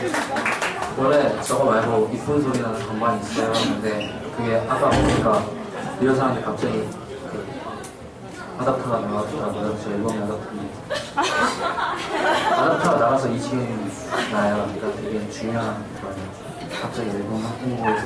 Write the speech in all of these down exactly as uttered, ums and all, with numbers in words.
원래 저거 말고 이쁜 소리 나는 건반이 있어요. 근데 그게 아까 보니까 리허설하는데 갑자기 그 아답터가 나왔더라고요. 저 앨범이 아답터인데 아답터가 나가서 이 층이 나요. 그러니까 되게 중요한 거예요. 갑자기 앨범 홍보에서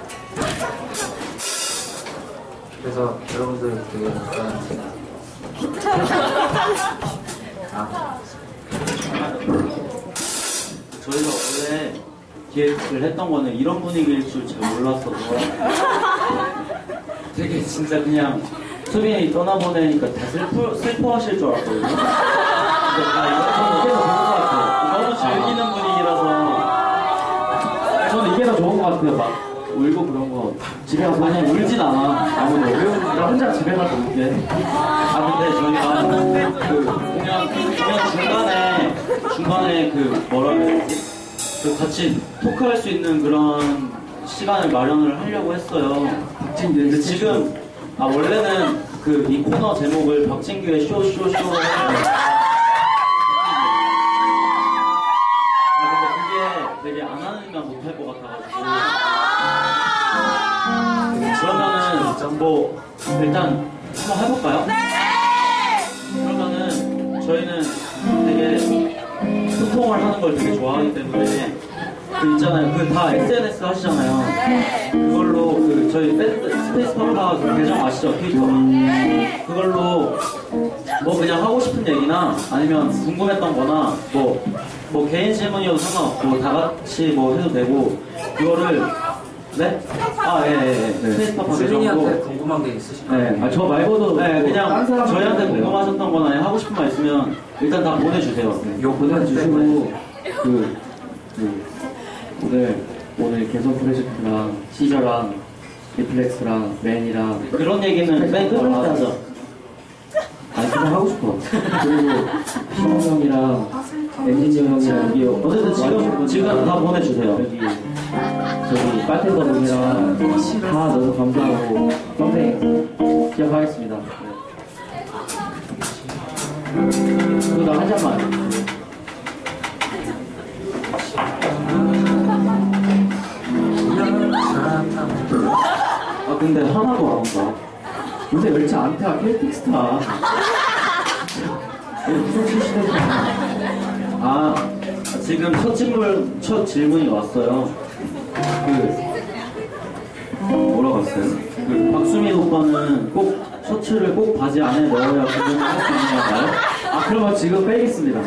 그래서 여러분들 되게 약간 아. 저희가 원래 기획을 했던 거는 이런 분위기일 줄 잘 몰랐어서 되게 진짜 그냥 수빈이 떠나보내니까 다 슬퍼, 슬퍼하실 줄 알았거든요. 근데 다 이거 저는 이게 더 좋은 것 같아요. 너무 즐기는 분위기라서 저는 이게 더 좋은 것 같아요. 막 울고 그런 거 집에 가서 그냥 울진 않아. 아무도 나 혼자 집에 가서 울게. 아 근데 저희가 그 공연 공연 중간에 중간에 그 뭐라 해야 되지? 그 같이 토크할 수 있는 그런 시간을 마련을 하려고 했어요. 근데 지금 아 원래는 그 이 코너 제목을 박진규의 쇼쇼쇼 했는데 아 근데 그게 되게 안 하면 못할 것 같아가지고 그러면은 뭐 일단 한번 해볼까요? 네! 그러면은 저희는 되게 소통을 하는 걸 되게 좋아하기 때문에 그 있잖아요. 그 다 에스엔에스 하시잖아요. 그걸로 그 저희 밴드 스페이스 파파 그 계정 아시죠? 트위터랑 그걸로 뭐 그냥 하고 싶은 얘기나 아니면 궁금했던 거나 뭐, 뭐 개인 질문이어도 상관없고 다 같이 뭐 해도 되고 그거를 네? 아, 예, 예, 예. 스페이스 파파 수빈이한테 궁금한 게 있으실까요? 네. 아, 저 말고도 네, 그냥 저희한테 궁금하셨던 거나 아니면 하고 싶은 말 있으면 일단 다 보내주세요. 네. 이거 보내주시고 그, 그 오늘 오늘 개선 프로젝트랑 시저랑 리플렉스랑 맨이랑 그런 얘기는 맨 끝날 때 하자. 아니 그냥 하고 싶어. 그리고 신호 형이랑 엔지니어 형이랑 여기 어쨌든 지금 지금 다 보내주세요. 여기 저기 빨텐더 분이랑 다 너무 감사하고 평생 기억하겠습니다. 네. 그리고 나 한 잔만. 아 근데 하나도 안 온다. 요새 열차 안 타. 켈틱스타. 무슨 출신에서 아 지금 첫 질문 첫 질문이 왔어요. 그 뭐라고 했어요? 그 박수민 오빠는 꼭 셔츠를 꼭 바지 안에 넣어야 구경을 할 수 있냐고요? 아 그러면 지금 빼겠습니다.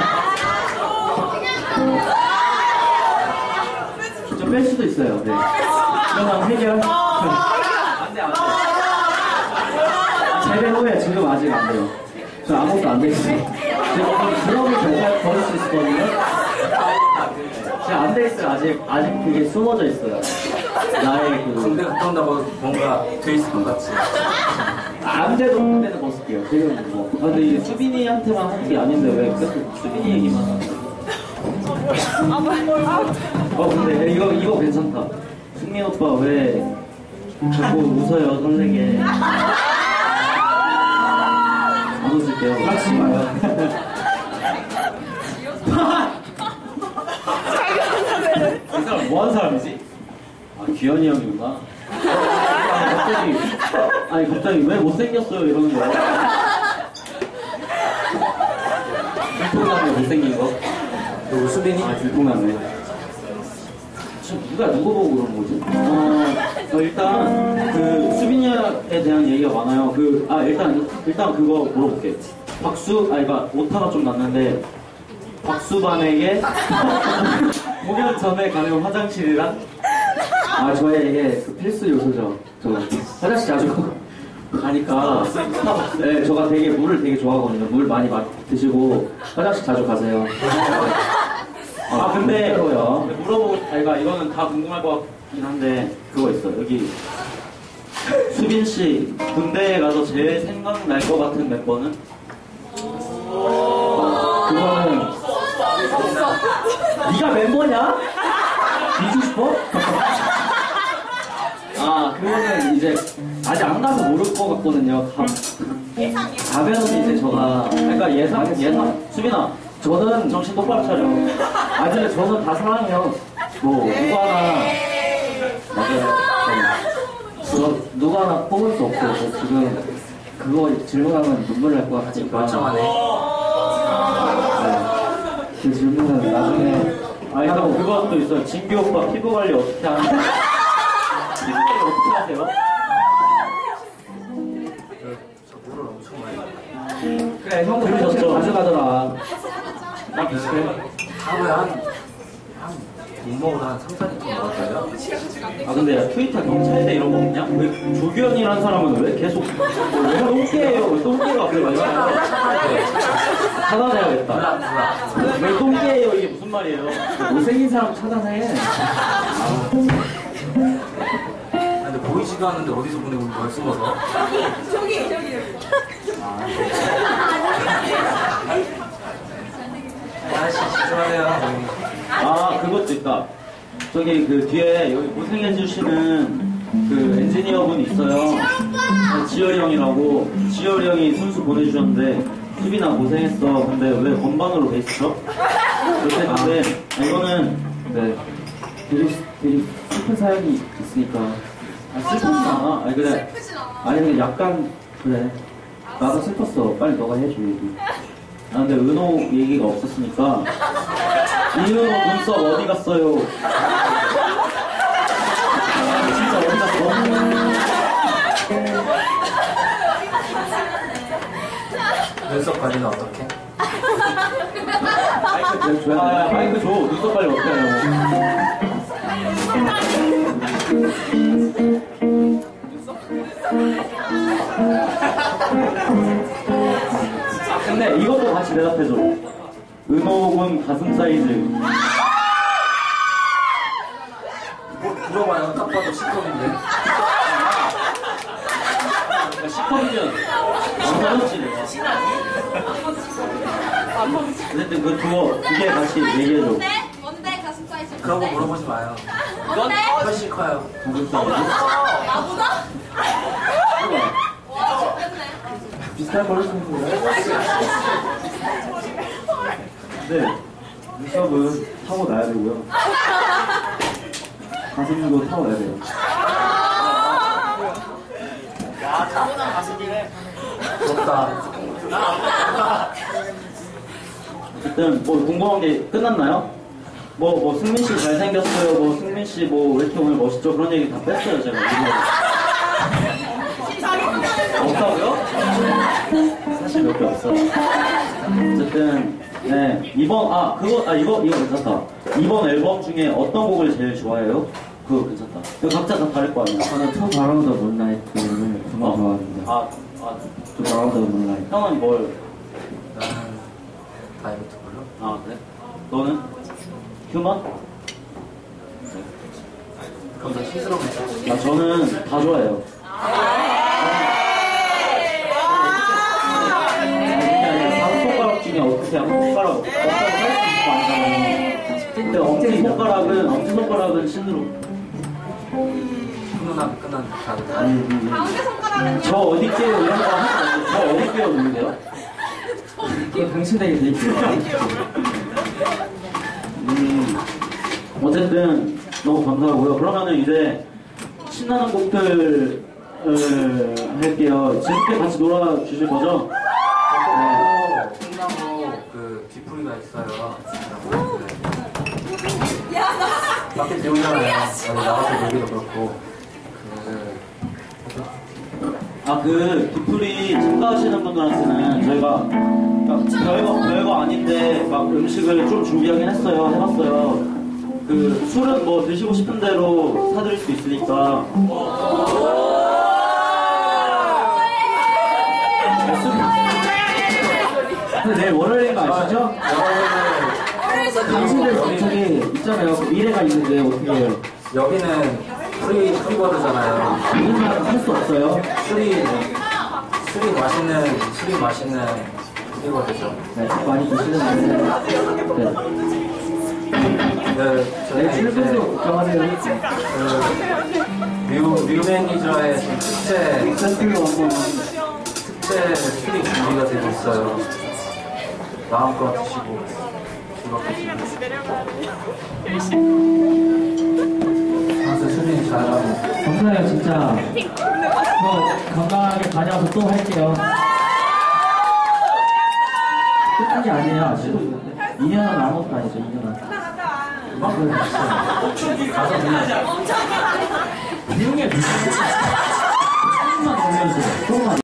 좀 뺄 수도 있어요. 네. 그러면 해결. 안돼 안돼. 제대 후에 지금 아직 안 돼요. 저 아무것도 안 되겠어요. 제가 드럼을 정말 걸을 수 있었거든요. 제가 안 돼 있어요. 아직 아직 그게 숨어져 있어요. 나의 그 군대 갔다 온다고 뭔가 돼 있을 것 같지. 안 돼도 군대는 벗을게요. 지금 뭐. 아 근데 이게 수빈이한테만 하는 게 아닌데 왜 계속 수빈이 얘기만 하는 어 근데 이거 이거 괜찮다. 승민 오빠 왜 자꾸 웃어요 설레게. 안 웃을게요. 하지 마요. 이 사람 뭐 하는 사람이지? 아 귀현이 형이구나. 아니 갑자기 아니 갑자기 왜 못생겼어요 이러는 거야. 들통났네 못생긴 거. 그리고 수빈이? 아 들통났네. 지금 누가 누구 보고 그런 거지? 어, 어 일단 그 수빈이에 대한 얘기가 많아요. 그 아 일단 일단 그거 물어볼게. 박수 아니 그러니까 오타가 좀 났는데 박수반에게 공연 전에 가는 화장실이랑 아 저의 이게 그 필수 요소죠. 저 화장실 자주 가니까 네 저가 되게 물을 되게 좋아하거든요. 물 많이 마, 드시고 화장실 자주 가세요. 아, 아 근데 진짜로요. 물어보고 아이가 이거는 다 궁금할 것 같긴 한데 그거 있어 여기 수빈 씨 군대에 가서 제일 생각날 것 같은 멤버는? 그거는 네가 멤버냐? 미주 싶어? 아 그거는 이제 아직 안 가서 모를 것 같거든요. 가, 가면은 이제 저가 그러니까 예상 예상 수빈아 저 저는 정신 똑바로 차려. 아 근데 저는 다 사랑해요. 뭐 누구 하나 맞아요. 그거 누구 하나 뽑을 수 없고 저 지금 그거 질문하면 눈물 날 것 같으니까. 멀쩡하네. 네. 그 질문은 나중에 아니 형 그것도 있어요. 진규 오빠 피부 관리 어떻게 하는? 피부 관리 어떻게 하세요? 저 물을 엄청 많이 마셔요. 그래 형도 들으셨죠? 가져가더라. 나 비슷해. 하루에 한, 한, 못 먹어도 한 삼, 사 리터 먹었어요. 아 근데 야, 트위터 경찰대 이런 거 없냐? 왜 조규현이라는 사람은 왜 계속 왜 똥개예요? 왜 똥개가 왜 맞아요? 찾아내야겠다. 몰라, 몰라. 왜 똥개예요? 이게 무슨 말이에요? 못생긴 사람 찾아내. 근데 보이지도 않는데 어디서 보내고 뭘 숨어서? 저기 저기 저기. 아저씨 죄송해요. 아 그것도 있다. 저기 그 뒤에 여기 고생해주시는 그 엔지니어분 있어요. 지열이 형이라고. 지열이 형이 순수 보내주셨는데 수빈아 고생했어. 근데 왜 건반으로 돼 있어? 그때 근데 아, 이거는 네. 되게 되게 슬픈 사연이 있으니까. 아, 슬프지 않아. 아니 그래. 슬프진 않아. 아니 근데 약간 그래. 나도 슬펐어. 빨리 너가 해줘 얘기. 아 근데 은호 얘기가 없었으니까 이은호 눈썹 어디 갔어요? 아, 진짜 어디 갔어? 눈썹 관리는 어떻게? 마이크 좀 줘야 아 돼. 마이크 줘. 눈썹 빨리 어떻게 하냐고. 아 근데 이것도 같이 대답해줘. 은호군 가슴 사이즈. 뭐 물어봐요. 딱 봐도 C컵인데. 시커미면 안먹었지 내가. 어쨌든 그 두어 두 개 같이 얘기해줘. 뭔데? 뭔데 가슴 사이즈? 그런 거 뭔데? 물어보지 마요. 뭔데? 훨씬 커요. 가슴 사이즈. 나보다? 와 좋겠네. 비슷한 걸로 생각해. 네. 눈썹은 타고 나야 되고요. 가슴도 타고 나야 돼요. 부럽다. 어쨌든 뭐 궁금한 게 끝났나요? 뭐, 뭐 승민 씨 잘생겼어요. 뭐 승민 씨 뭐 왜 이렇게 오늘 멋있죠? 그런 얘기 다 뺐어요 제가. 없다고요? 사실 몇 개 없어요. 어쨌든 네 이번 아 그거 아 이거 이거 괜찮다. 이번 앨범 중에 어떤 곡을 제일 좋아해요? 그거 괜찮다. 이거 각자 다 다를 거 아니야. 저는 투 바라운드 문라이트를 정말 좋아합니다. 아, 아 투 바라운드 문라이트. 형은 뭘? 나는 다이어트 걸로. 아 그래? 너는? 휴먼? 그럼 더 시스러우겠다. 아 저는 다 좋아해요. 다섯 손가락 중에 어떻게 한 손가락 없다고 할수 있을 거 아니잖아요. 근데 엄지 손가락은 엄지 손가락은 신으로. 훈훈하게 끝난 다들 다. 음, 음, 음. 가운데 손가락은 저 어디 게요 이런 거 하지 말고 저 어디 게요 누군데요? 그거 당신에게 드릴게요. 음 어쨌든 너무 감사하고요. 그러면은 이제 신나는 곡들 을 할게요. 재밌게 같이 놀아주실 거죠? 네. 콩나무 그 뒤풀이가 있어요. 네. 야 나. 밖에 배우잖아요. 아니, 나가서 놀기도 그렇고. 그, 아, 그, 디프리 참가하시는 분들한테는 저희가 막 별거, 별거 아닌데 막 음식을 좀 준비하긴 했어요. 해봤어요. 그, 술은 뭐 드시고 싶은 대로 사드릴 수 있으니까. 근데 내일 월요일인 거 아시죠? 당신들 여러분은 저기 있잖아요. 그 미래가 있는데 어떻게 해요? 여기는 프리, 프리버드잖아요. 우리만 할 수 없어요. 술이, 술이 맛있는, 술이 맛있는 프리버드죠. 네, 많이 드시는 분들. 네. 네, 네, 저희 출근도 이제 걱정하세요. 그, 뮤, 뮤 매니저의 지금 특제, 센스로 한번. 특제 술이 준비가 되고 있어요. 마음껏 드시고 즐겁게 즐기세요. 항상 수빈이 잘하고 감사해요, 진짜. 저 건강하게 다녀와서 또 할게요. 끝난 게 아니에요, 아직. 이 년은 아무것도 아니죠, 이 년은. 음악을 했어요. 가서 그냥 비용에 비용에 조금만 올려주세요.